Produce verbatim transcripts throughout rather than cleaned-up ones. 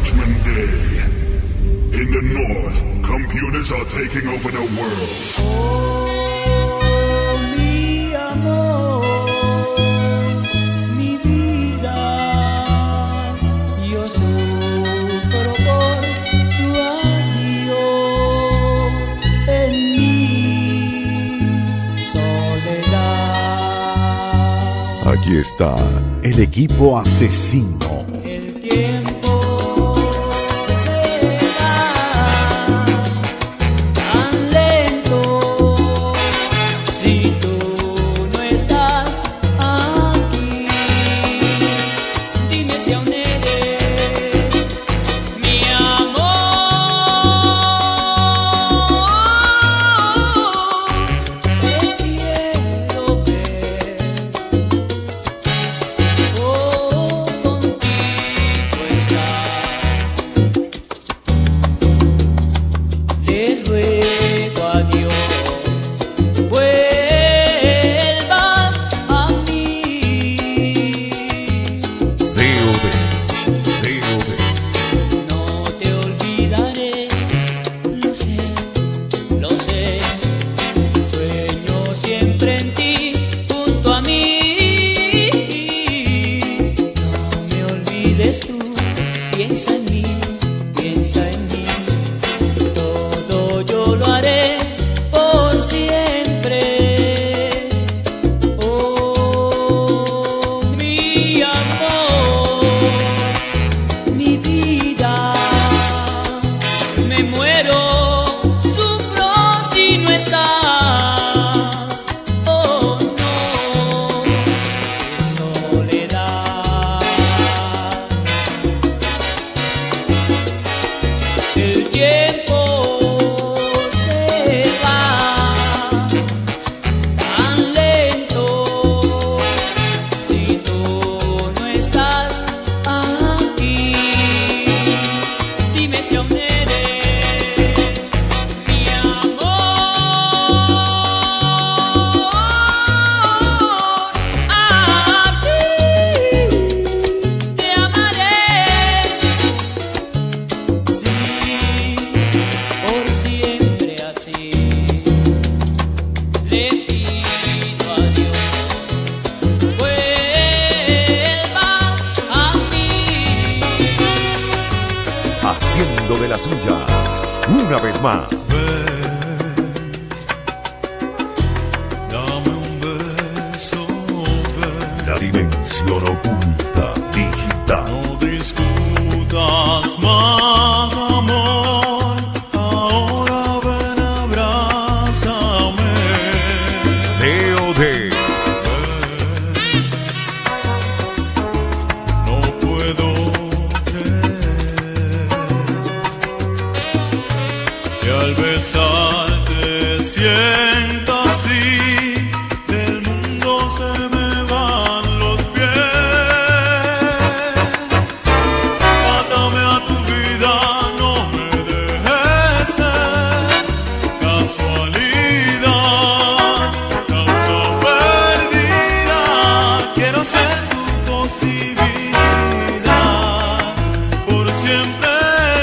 Judgment Day. In the north, computers are taking over the world. Oh, mi amor, mi vida, yo sufro por tu adiós en mi soledad. Aquí está el equipo asesino. El tiempo se va tan lento si tú no estás aquí. Dime si aún eres mi amor. Te quiero ver. Oh, contigo estar. Te ruego a Dios, vuelvas a mí. D O D, D O D. No te olvidaré, lo sé, lo sé. Sueño siempre en ti, junto a mí. No me olvides tú, piensa en mí, piensa en mí. Todo yo lo haré por siempre. Oh, mi amor, mi vida, me muero, sufro si no estás. Oh no, qué soledad. El tiempo se va tan lento si tú no estás aquí. Dime si aún eres mi amor. Aquí te amaré. Sí, por siempre así. Le pido a Dios, vuelvas a mí. Haciendo de las suyas, una vez más. Dame un beso, ven. La dimensión oculta digital. No discutas más, amor. Ahora ven, abrázame. D O D, No puedo creer que al besarte siento así. Del mundo se me van los pies. Atame a tu vida, no me dejes ser casualidad, causa perdida. Quiero ser tu posibilidad por siempre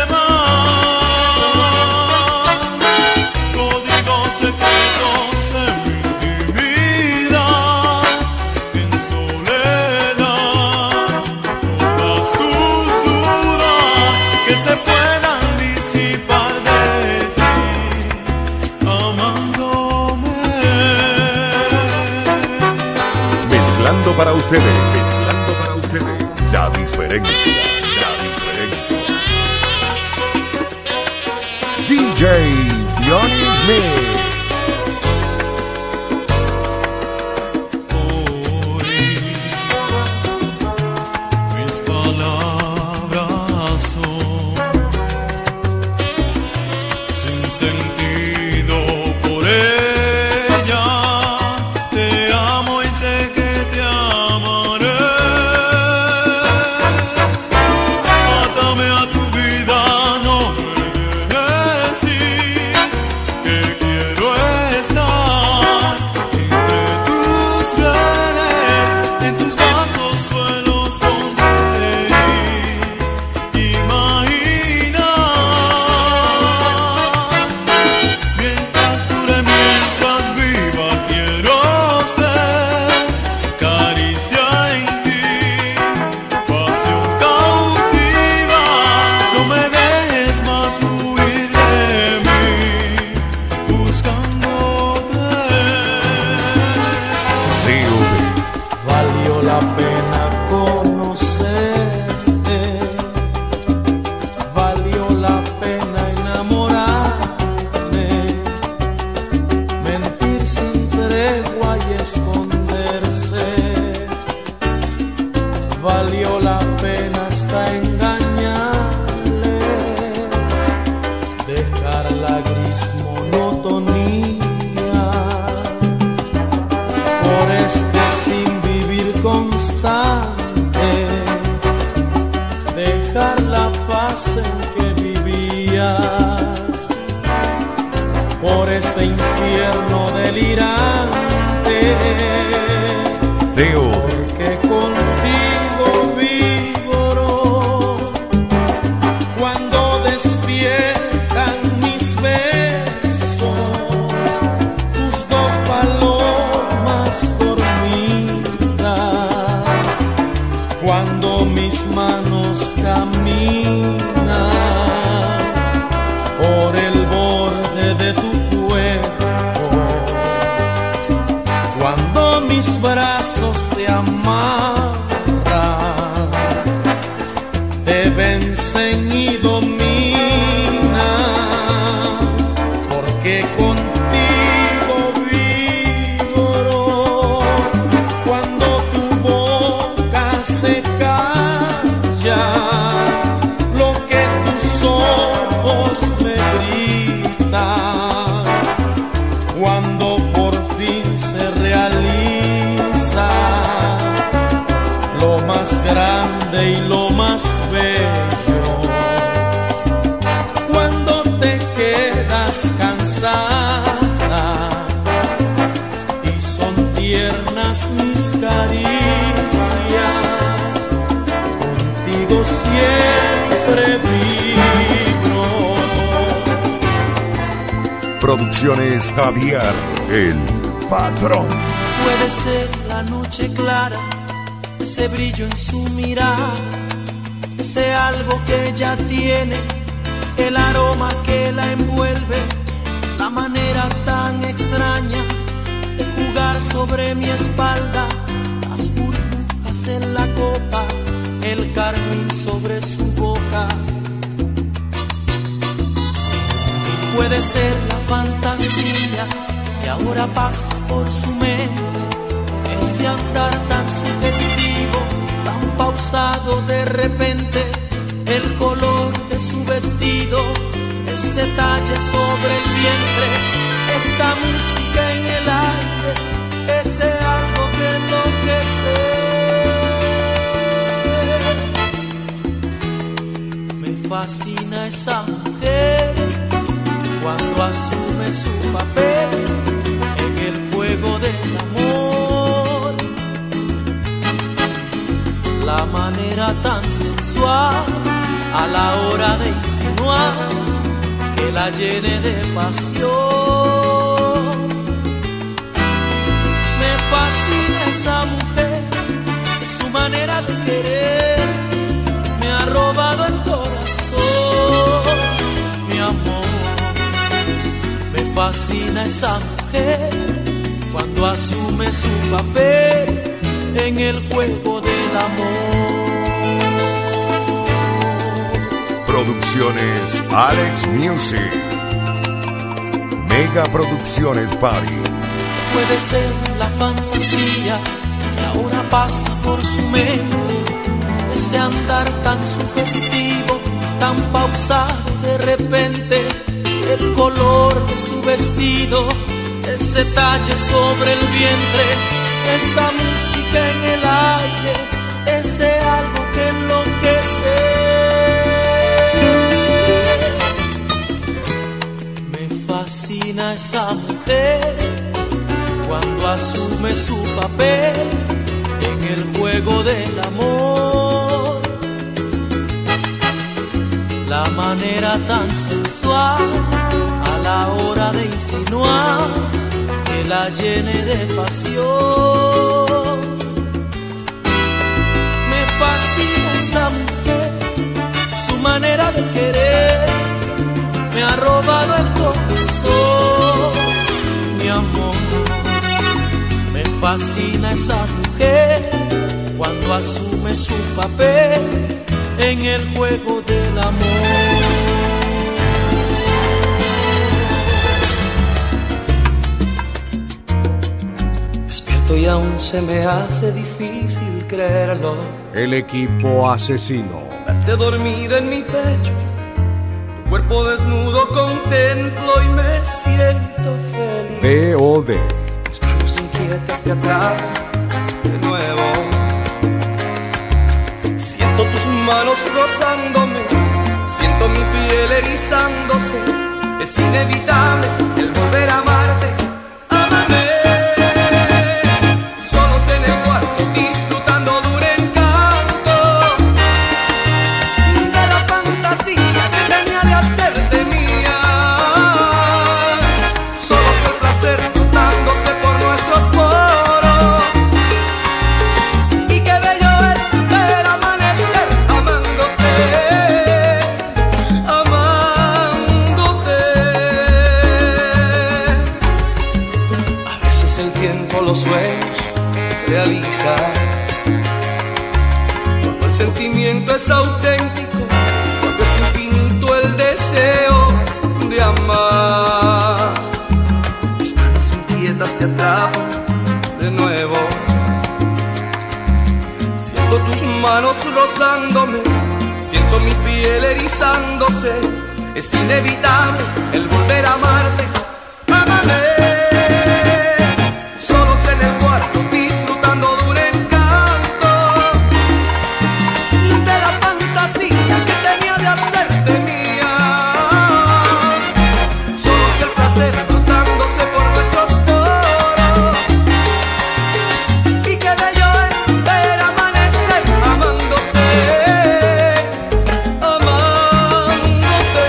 más. Códigos secretos en mi intimidad, en soledad. Todas tus dudas que se puedan disipar de ti, amándome. mezclando para ustedes, mezclando para ustedes. La diferencia, la diferencia. D J Johnny Smith. Hoy mis palabras son sin sentido por ella. Te amo y sé que te amaré. Atame a tu vida, no me dejes ir, que quiero dejar la paz en que vivía por este infierno delirante. Theo. Porque contigo vivo cuando despiertan mis besos, tus dos palomas dormidas, cuando mis manos caminan por el borde de tu cuerpo, cuando mis brazos te amarran, te vencen y dominan, porque contigo vivo cuando tu boca se calla, lo que tus ojos me gritan, cuando por fin se realiza lo más grande y lo más bello, cuando te quedas cansada y son tiernas mis caricias, contigo siempre vibro. Producciones Javier, el patrón. Puede ser la noche clara, ese brillo en su mirada, ese algo que ella tiene, el aroma que la envuelve, la manera tan extraña de jugar sobre mi espalda, las burbujas en la copa, el carmín sobre su boca. Y puede ser la fantasía que ahora pasa por su mente, ese andar tan sugestivo, tan pausado de repente, el color de su vestido, ese talle sobre el vientre, esta música en el aire, ese algo que enloquece. Me fascina esa mujer cuando asume su papel en el juego del amor, la manera tan sensual a la hora de insinuar que la llene de pasión. Me fascina esa mujer, su manera de querer me ha robado el corazón, mi amor. Me fascina esa mujer cuando asume su papel en el juego del amor. Producciones Alex Music. Mega Producciones Party. Puede ser la fantasía que ahora pasa por su mente, ese andar tan sugestivo, tan pausado de repente, el color de su vestido, ese talle sobre el vientre, esta música en el aire, ese algo que enloquece. Me fascina esa mujer cuando asume su papel en el juego del amor, la manera tan sensual a la hora de insinuar que la llene de pasión. Me fascina esa mujer, su manera de querer me ha robado el corazón, mi amor. Me fascina esa mujer cuando asume su papel en el juego del amor. Despierto y aún se me hace difícil creerlo. El equipo asesino. Verte dormida en mi pecho, tu cuerpo desnudo contemplo y me siento feliz. D O D. Mis manos inquietas te atrapan de nuevo. Siento tus manos rozándome, siento mi piel erizándose. Es inevitable el volver a amarte. Ámame, solos en el cuarto, disfrutando de un encanto, de la fantasía que tenía de hacerte mía. Solos el placer flotándose por nuestros poros. Y qué bello es ver amanecer amándote, amándote. A veces el tiempo los sueños realiza, cuando el sentimiento es auténtico, cuando es infinito el deseo de amar. Mis manos inquietas te atrapan de nuevo, siento tus manos rozándome, siento mi piel erizándose. Es inevitable el volver a amarte. Ámame, solos en el cuarto, disfrutando de un encanto, de la fantasía que tenía de hacerte mía. Solos el placer flotándose por nuestros poros. Y qué bello es ver amanecer amándote, amándote.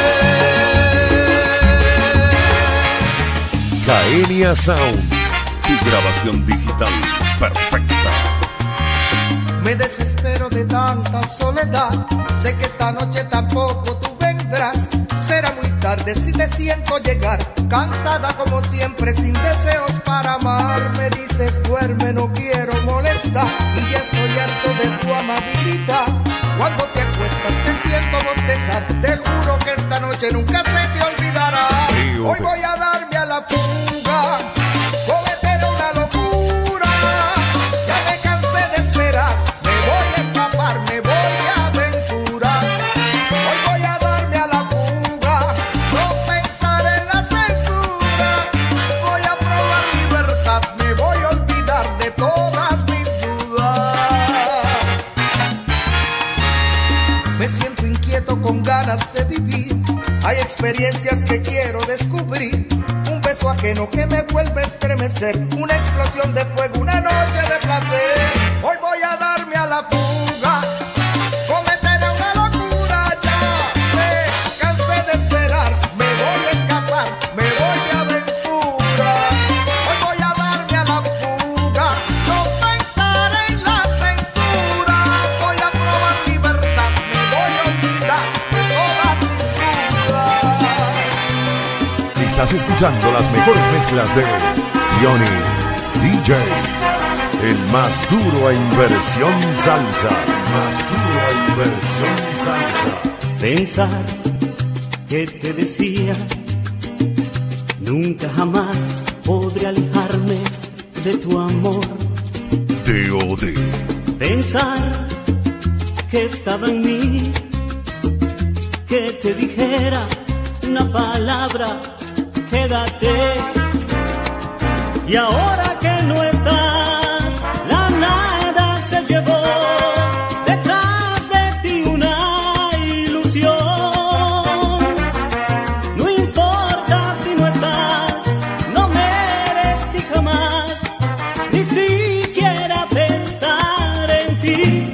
Caenia Sound, tu grabación digital perfecta. Me desespero de tanta soledad, sé que esta noche tampoco tú vendrás. Será muy tarde si te siento llegar, cansada como siempre, sin deseos para amar. Me dices duerme, no quiero molestar, y ya estoy harto de tu amabilidad. Cuando te acuestas te siento bostezar, te juro que esta noche nunca se te olvidará. Hoy voy a darme a la fuga, cometer una locura. Ya me cansé de esperar, me voy a escapar, me voy a aventurar. Hoy voy a darme a la fuga, no pensar en la censura. Voy a probar libertad, me voy a olvidar de todas mis dudas. Me siento inquieto con ganas de vivir, hay experiencias que quiero descubrir. Un beso ajeno que me vuelve a estremecer, una explosión de fuego, una noche de placer. Hoy voy a darme a la fuga, cometeré una locura. Ya me cansé de esperar, me voy a escapar, me voy de aventura. Hoy voy a darme a la fuga, no pensar en la censura. Voy a probar libertad, me voy a olvidar de todas mis dudas. Estás escuchando las mejores mezclas de Dionys D J, el más duro en versión salsa. Más duro en versión salsa. Pensar que te decía, nunca jamás podré alejarme de tu amor. D O D. Pensar que estaba en mí, que te dijera una palabra, quédate. Y ahora que no estás, la nada se llevó detrás de ti una ilusión. No importa si no estás, no merecí jamás ni siquiera pensar en ti.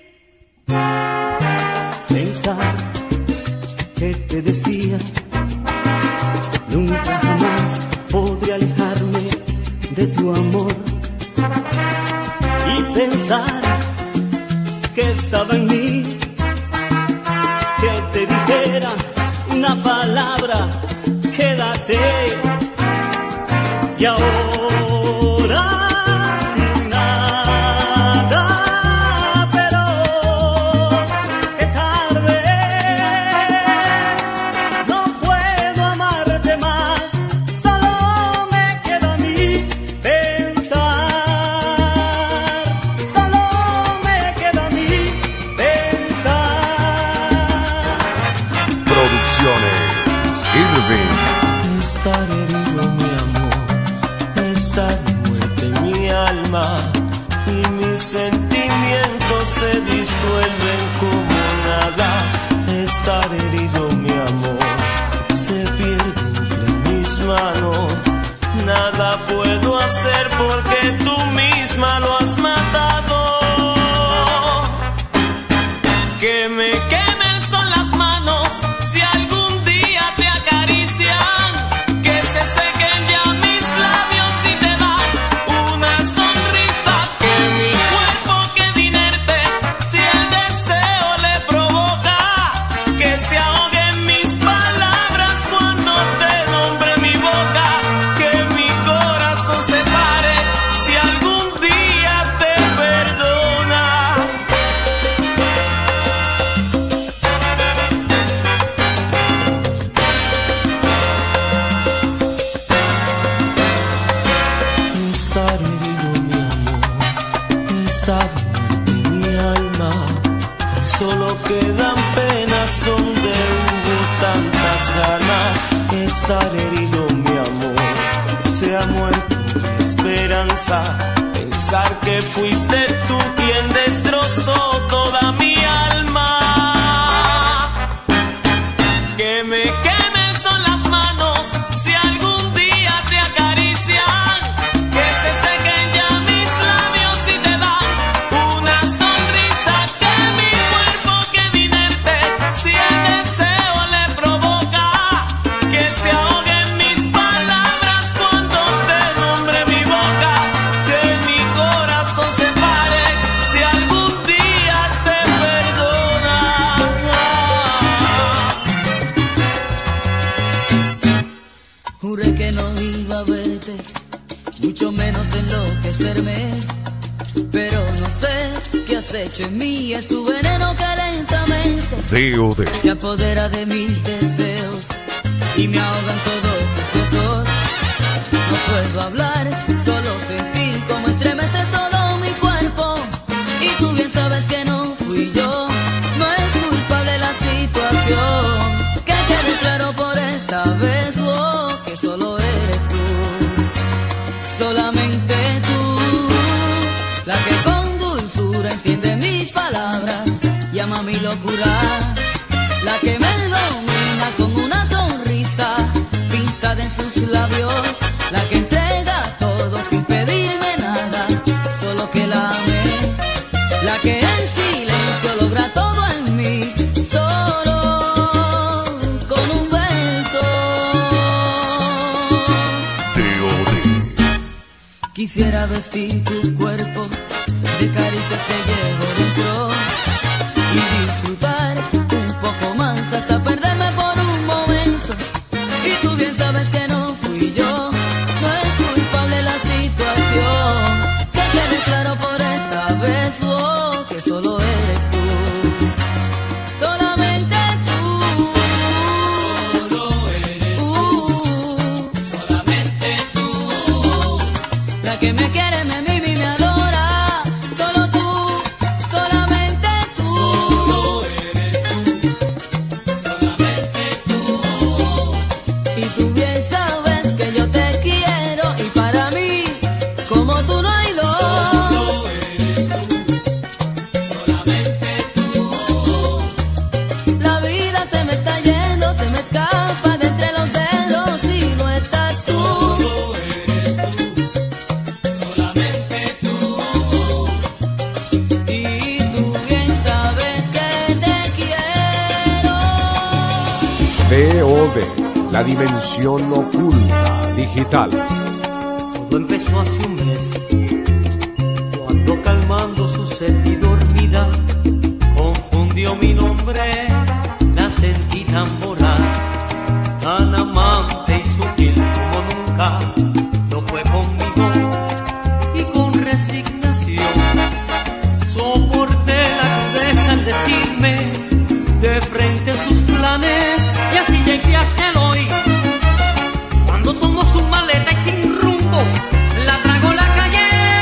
Pensar que te decía, nunca jamás podré alejarme de tu amor. Y pensar que estaba en mí, que te dijera una palabra, quédate. Y ahora sin nada, pero qué tarde. No puedo amarte más, solo me queda a mí pensar. Solo me queda a mí pensar. Producciones Irving. Estar herido, mi amor, estar muerta en mi alma, y mis sentimientos se disuelven como nada. Estar herido, mi amor, se pierde entre mis manos. Nada puedo hacer porque tú misma lo has matado. Que me quemen son las manos si algún día te acarician. Que se sequen ya mis labios si te dan una sonrisa. Que mi cuerpo quede inerte si el deseo le provoca. Que se ahoguen mis palabras cuando te nombre mi boca. Que mi corazón se pare si algún día te perdona. Estar herido, mi amor, está muerte mi alma. Hoy solo quedan penas donde hubo tantas ganas. Estar herido, mi amor, se ha muerto mi esperanza. Pensar que fuiste tú quien destrozó toda mi alma. Que me quemen son las manos si algún día te acarician. Que se sequen ya mis labios si te dan una sonrisa. Que mi cuerpo quede inerte si el deseo le provoca. Que se ahoguen mis palabras cuando te nombre mi boca. Que mi corazón se pare si algún día te perdona. Juré que no iba a verte, mucho menos enloquecerme. Pero no sé qué has hecho en mí, es tu veneno que lentamente D O D. se apodera de mis deseos y me ahogan todos tus besos. No puedo hablar, solo sentir como estremece todo mi cuerpo. Y tú bien sabes que no fui yo, no es culpable la situación. Que quede claro por esta vez, oh, que solo eres tú, solamente tú, la que con dulzura entiende mis palabras y ama mi locura. La que me domina con una sonrisa pintada en sus labios. La que entrega todo sin pedirme nada, solo que la ame. La que en silencio logra todo en mí, solo con un beso. D O D. Quisiera vestir tu cuerpo de caricias que llevo dentro y disfrutar un poco más hasta perderme por un momento. Y tú bien sabes que no fui yo, no es culpable la situación. Que quede claro por esta vez, oh, que solo eres tú, solamente tú. Solo eres tú, solamente tú, la que me quiere, me mima y me adora. Solo tú, solamente tú. Solo eres tú, solamente tú. Y tú bien sabes que yo te quiero y para mí como tú no hay dos. Solo eres tú, solamente tú. La vida se me está yendo, se me escapa de entre los dedos y no estás tú. Solo eres tú, solamente tú. Y tú bien sabes que te quiero. D O D, la dimensión oculta digital. Todo empezó hace un mes, cuando calmando su sed y dormida, confundió mi nombre, la sentí tan voraz, tan amante y sutil como nunca lo fue conmigo, y con resignación soporté la crudeza al decirme de frente sus planes, y así llegué hasta el hoy. Cuando tomo su maleta y sin rumbo la trago a la calle,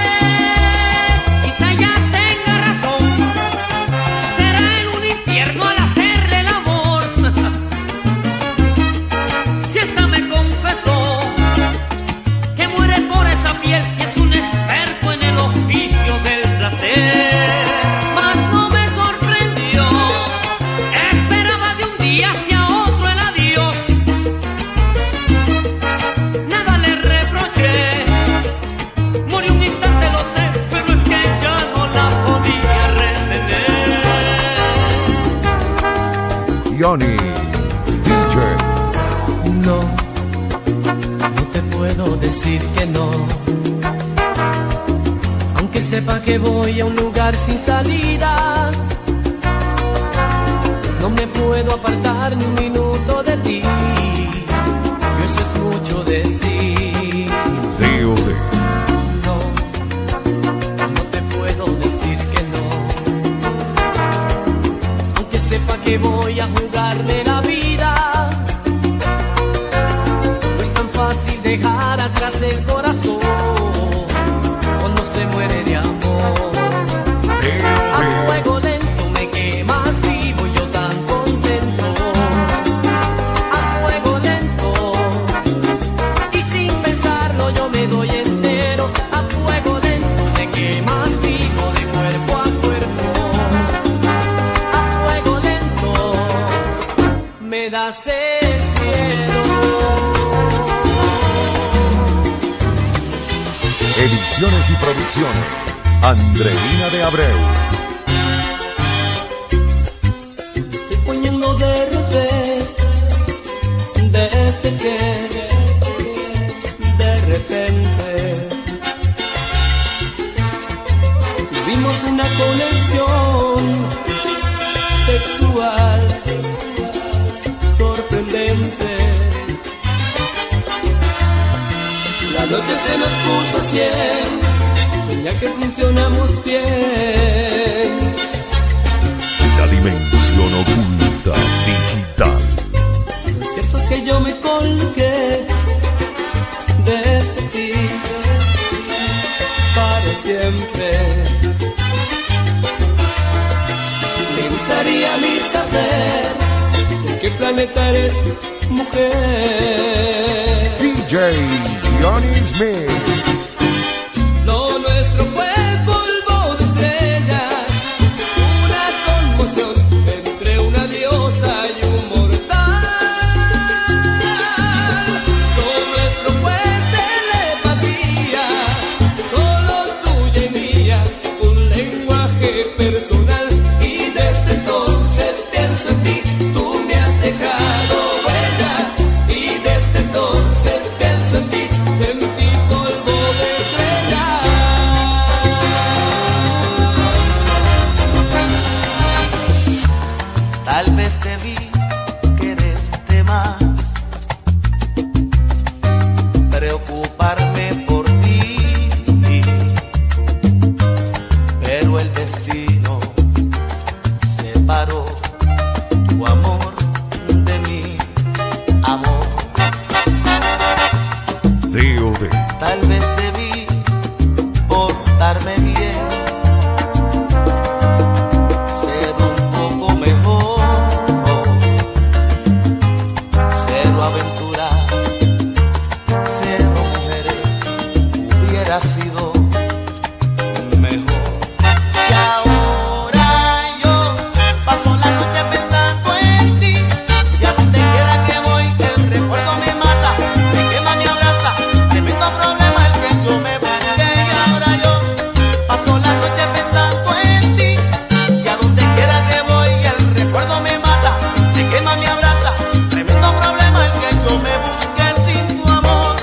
quizá ya tenga razón, será en un infierno al hacerle el amor. Si esta me confesó que muere por esa piel, que es un experto en el oficio del placer, mas no me sorprendió Johnny D J. No, no te puedo decir que no, aunque sepa que voy a un lugar sin salida. No me puedo apartar ni un minuto de ti, y eso es mucho decir. D O D. No, no te puedo decir que no, aunque sepa que voy a jugarme la vida. No es tan fácil dejar atrás el corazón cuando se muere de amor. A fuego lento me quemas vivo, yo tan contento. A fuego lento, y sin pensarlo yo me doy entero. A fuego lento me quemas vivo, de cuerpo a cuerpo. A fuego lento me das el cielo. Ediciones y producciones, Andreina de Abreu. Estoy poniendo de revés, desde que de repente tuvimos una conexión sexual sorprendente. La noche se nos puso cien, soñar que funcionamos bien. La dimensión oculta digital. Lo cierto es que yo me colgué desde ti para siempre. Me gustaría a mí saber de qué planeta eres, mujer. D J Johnny Smith. Lo nuestro fue polvo de estrellas, una conmoción entre una diosa y un mortal. Lo nuestro fue telepatía, solo tuya y mía, un lenguaje personal. Y desde entonces pienso en ti, tú me has dejado huellas. Y desde entonces pienso en ti, en ti polvo de estrellas. Tal vez debí quererte más, preocuparme por ti, pero el destino separó tu amor de mi amor. D O D. Tal vez debí portarme bien, ser un poco mejor, cero aventuras, cero mujeres, hubiera sido mejor. Y ahora yo paso la noche pensando en ti, y a donde quiera que voy el recuerdo me mata, me quema, me abraza, tremendo problema el que yo me busqué. Y ahora yo paso la noche pensando en ti, y a donde quiera que voy el recuerdo me mata, me quema, me abraza, tremendo problema el que yo me busqué sin tu amor.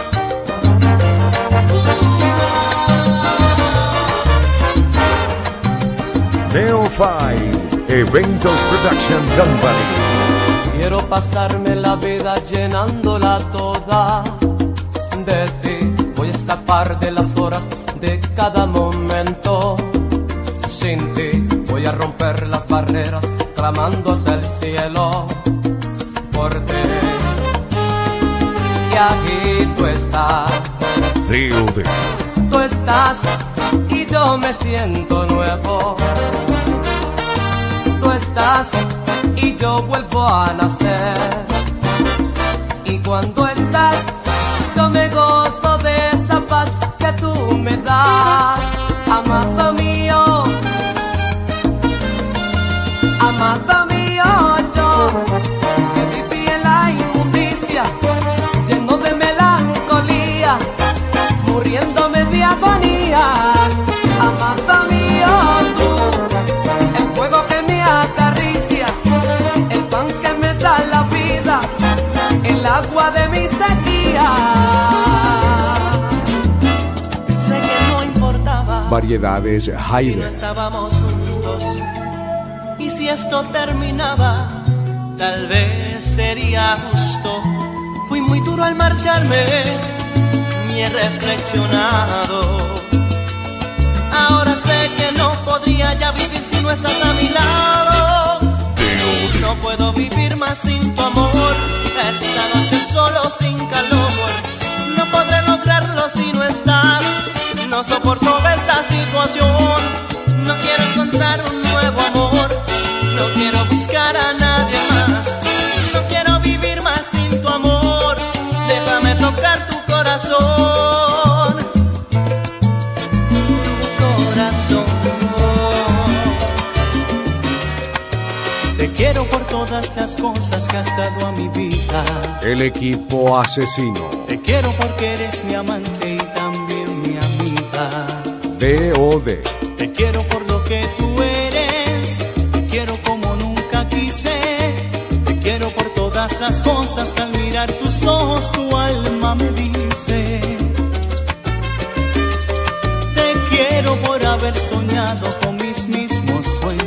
Neo Five Eventos Production Company. Quiero pasarme la vida llenándola toda de ti. Voy a escapar de las horas de cada momento. Sin ti voy a romper las barreras, clamando hacia el cielo por ti. Y aquí tú estás, D O D. tú estás y yo me siento nuevo. Tú estás y yo vuelvo a nacer. Y cuando estás, yo me gozo de esa paz que tú me das, amado mío, amado mío. Yo que viví en la inmundicia, lleno de melancolía, muriéndome de agonía, amado mío, tú, el fuego que me acaricia, el pan que me variedades Si no Haydn. estábamos juntos y si esto terminaba, tal vez sería justo. Fui muy duro al marcharme y he reflexionado. Ahora sé que no podría ya vivir si no estás a mi lado. No puedo vivir más sin tu amor. Esta noche solo sin calor. No podré lograrlo si no estás. No soporto esta situación. No quiero encontrar un nuevo amor. No quiero buscar a nadie más. No quiero vivir más sin tu amor. Déjame tocar tu corazón. Tu corazón. Te quiero por todas las cosas que has dado a mi vida. El equipo asesino. Te quiero porque eres mi amante y también mi amiga. D O D. Te quiero por lo que tú eres. Te quiero como nunca quise. Te quiero por todas las cosas que al mirar tus ojos tu alma me dice. Te quiero por haber soñado con mis mismos sueños.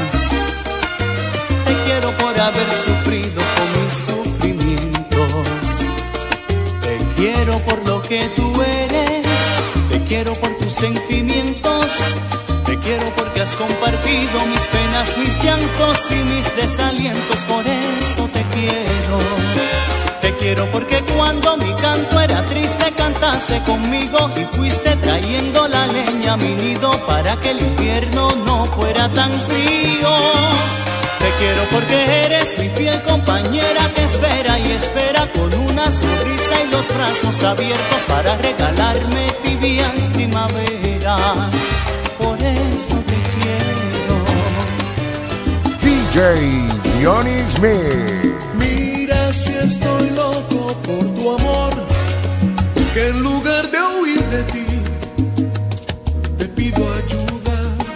Te quiero por haber sufrido con mis sufrimientos. Te quiero por lo que tú eres. Te quiero por tus sentimientos. Te quiero porque has compartido mis penas, mis llantos y mis desalientos. Por eso te quiero. Te quiero porque cuando mi canto era triste cantaste conmigo y fuiste trayendo la leña a mi nido para que el invierno no fuera tan frío. Te quiero porque eres mi fiel compañera que espera y espera con una sonrisa y los brazos abiertos para regalarme tibias primaveras. Por eso te quiero. D J Dionis Smith. Mira si estoy loco por tu amor, que en lugar de huir de ti, te pido ayuda.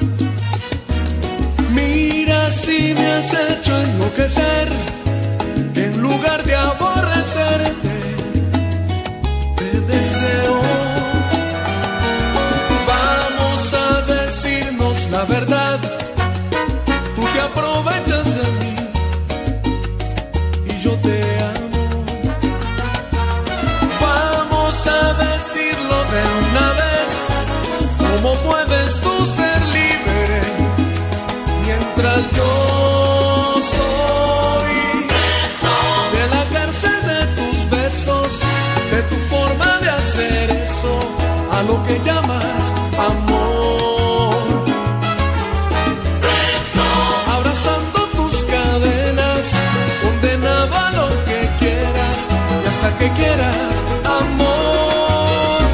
Mira si me has hecho enloquecer, que en lugar de aborrecerte, te deseo. Vamos a decirnos la verdad, tú te aprovechas de mí y yo te amo. Vamos a decirlo de una vez, ¿cómo puedes tú ser libre mientras yo soy preso de la cárcel de tus besos, de tu forma de hacer eso a lo que llamas amor? Preso, abrazando tus cadenas, condenado a lo que quieras y hasta que quieras amor.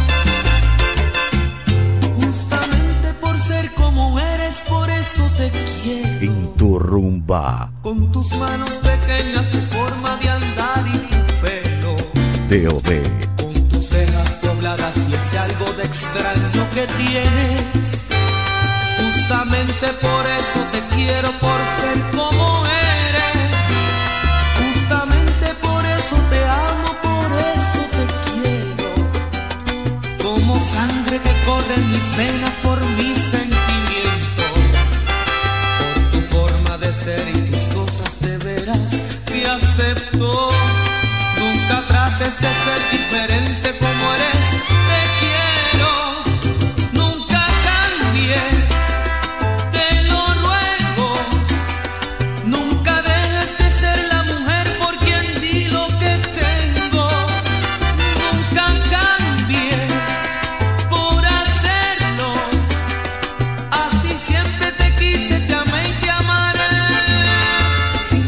Justamente por ser como eres, por eso te quiero. En tu rumba. Con tus manos pequeñas, tu forma de andar y tu pelo. D O D. Con tus cejas dobladas y ese algo de extraño que tienes. Justamente por eso te quiero, por ser como eres. Justamente por eso te amo, por eso te quiero. Como sangre que corre en mis venas por mis sentimientos. Por tu forma de ser y tus cosas de veras te acepto. Nunca trates de ser diferente como eres. Te quiero. Nunca cambies. Te lo ruego. Nunca dejes de ser la mujer por quien di lo que tengo. Nunca cambies por hacerlo. Así siempre te quise, te amé y te amaré. Sin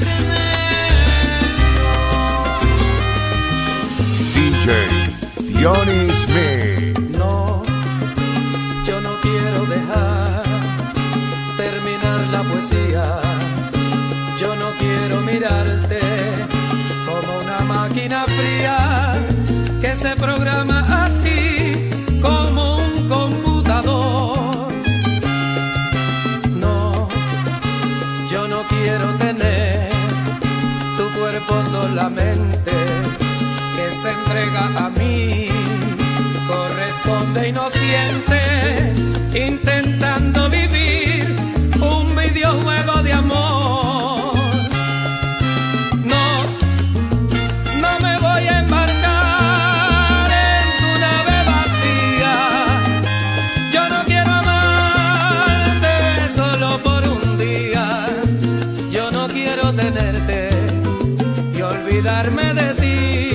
D J Dionis Smith. No, yo no quiero dejar terminar la poesía. Yo no quiero mirarte como una máquina fría que se programa así como un computador. No, yo no quiero tener tu cuerpo solamente que se entrega a mí, corresponde corresponde inocente, intentando vivir un videojuego de amor. No, no me voy a embarcar en tu nave vacía. Yo no quiero amarte solo por un día. Yo no quiero tenerte y olvidarme de ti.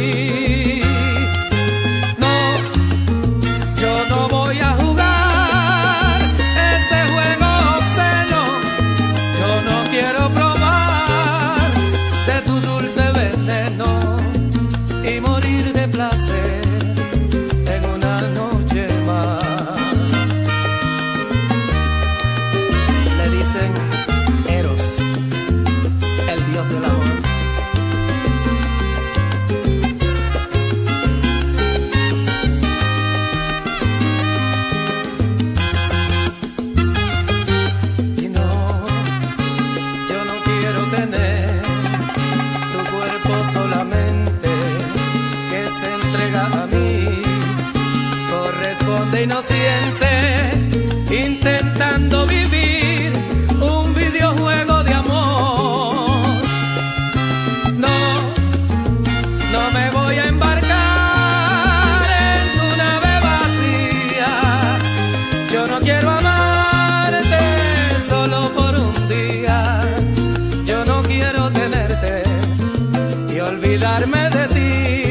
Inocente, intentando vivir un videojuego de amor. No, no me voy a embarcar en tu nave vacía. Yo no quiero amarte solo por un día. Yo no quiero tenerte y olvidarme de ti.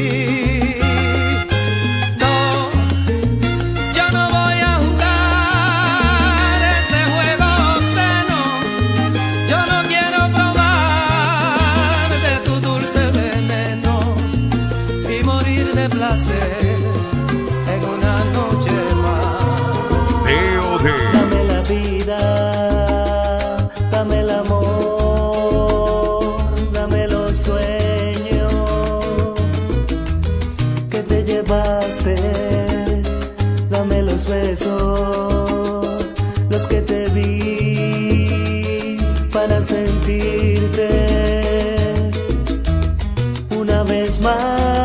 Los que te di para sentirte una vez más.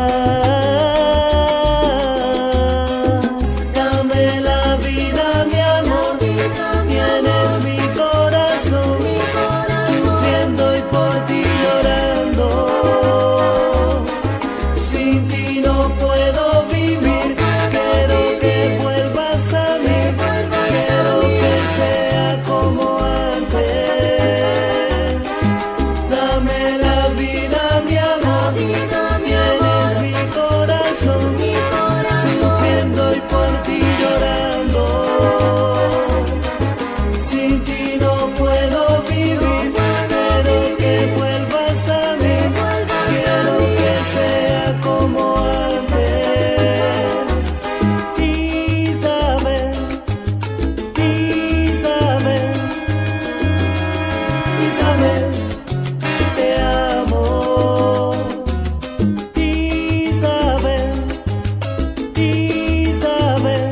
Dame la vida, mi amor, tienes mi corazón sufriendo y por ti llorando. Sin ti no puedo vivir, quiero que vuelvas a mí. Quiero que sea como antes. Dame la vida, mi amor. Tienes mi corazón sufriendo y por ti llorando. Sin ti no puedo vivir. Quiero que vuelvas a mí. Quiero que sea como antes. Isabel, Isabel, Isabel, te amo. Isabel, Isabel,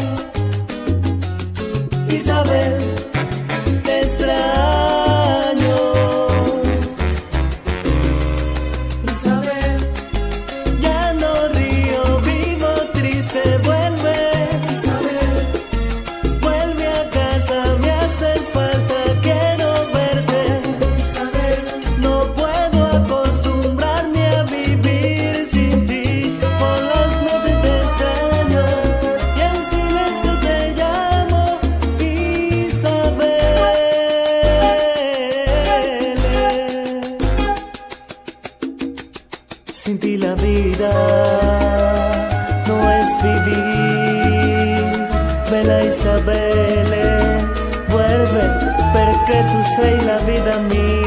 Isabel, te extraño. Isabel, ya no río, vivo triste, vuelve. Isabel, vuelve a casa, me haces falta, quiero verte. Isabel, no puedo acostumbrarme a vivir sin ti. Por las noches te extraño y en silencio te llamo. Isabel, sin ti la vida no es vivir. Bella Isabel, vuelve, perché tu sei la vida mia.